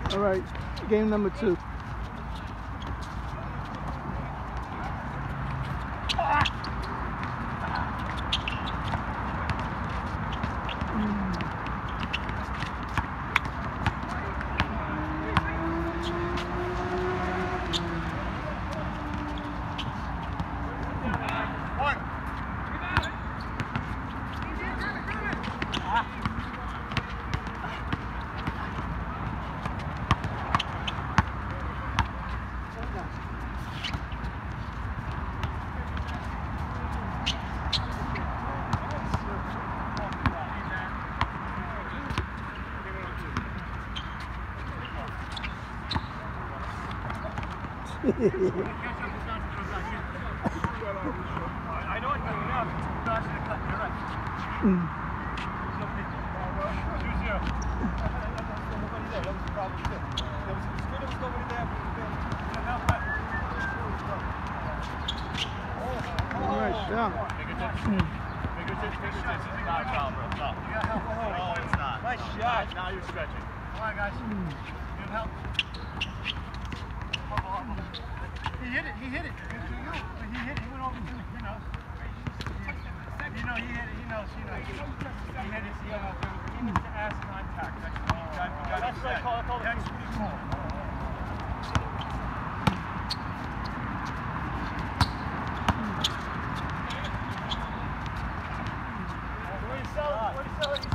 All right, game number 2. I know it's coming out. It's faster to cut. You're right. 2-0. Nobody there. That was the problem too. There was nobody there. All right, shot. Fingertips. Fingertips. It's not a foul, bro. No. No, it's not. Nice shot. Now you're stretching. Come on, guys. Good help. He hit it. He hit it. He hit it. He went over to me. He knows. He hit it. He knows. He hit it. He needs to ask contact. That's what I call it. That's pretty cool. Where do you sell it? Where do you sell it?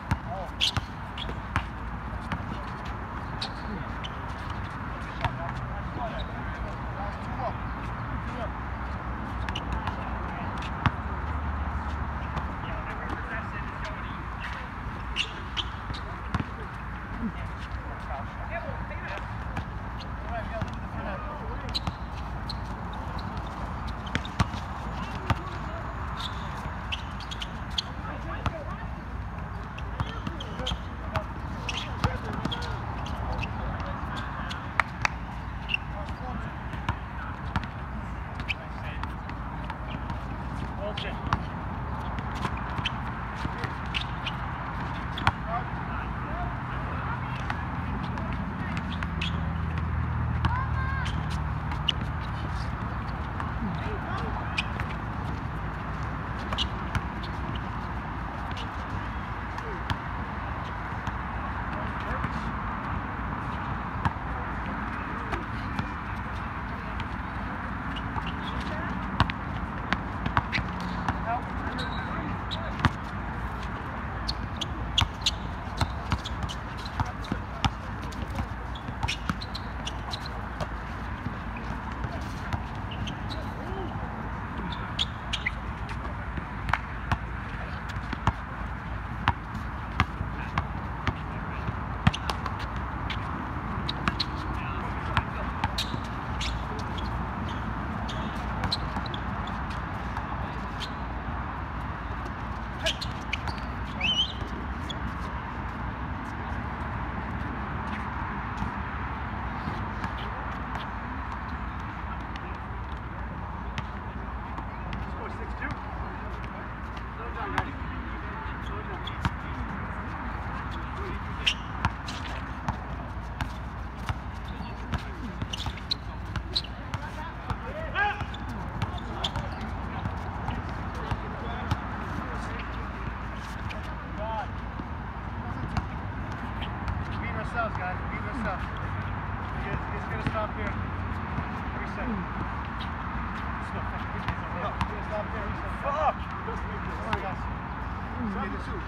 Guys, beat yourself. He's going to stop here. Reset. Stop there. Reset. Fuck! Come on, guys. 72.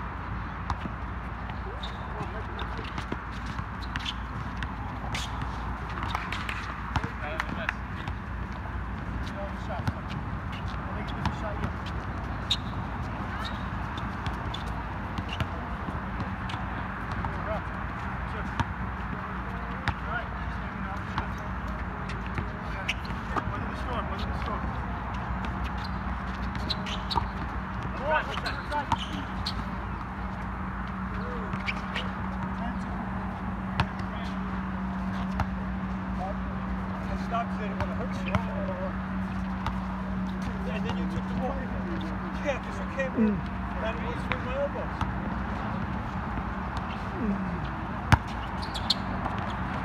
And then you took the ball. Yeah, because you came in and it was with my elbows.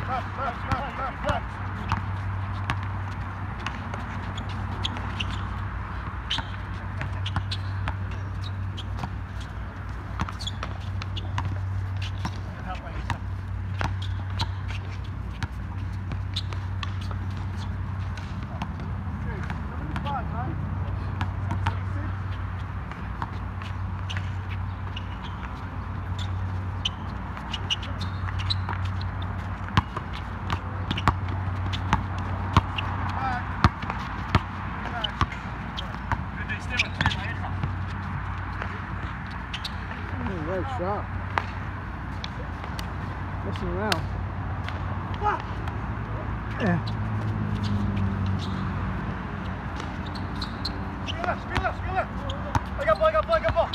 Right shot. Messing around. Yeah. Spela! Lägga på!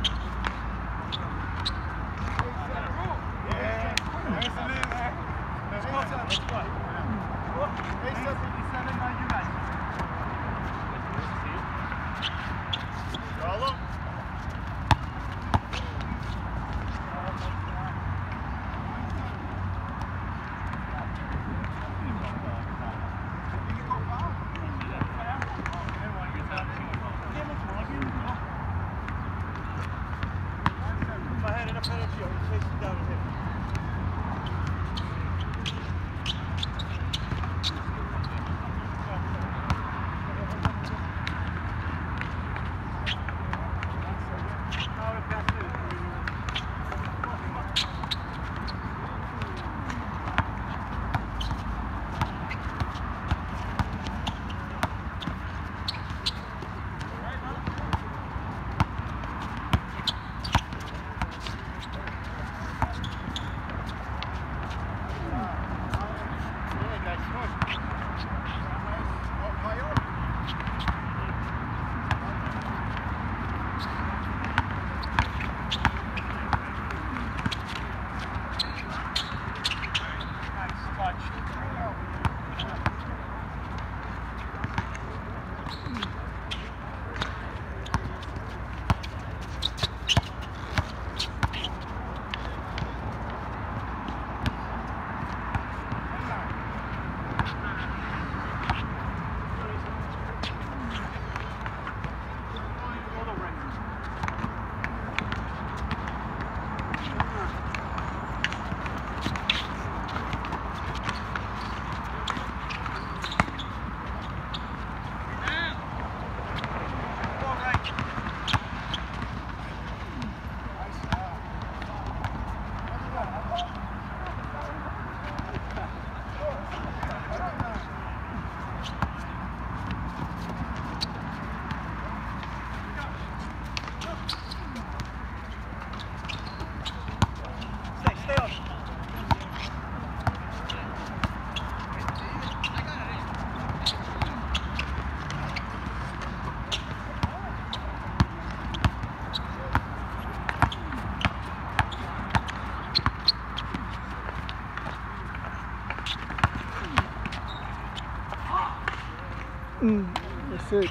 That's it.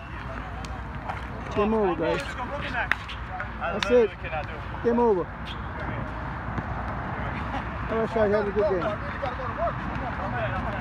Game over, guys. That's it. Game over. I wish I had a good game.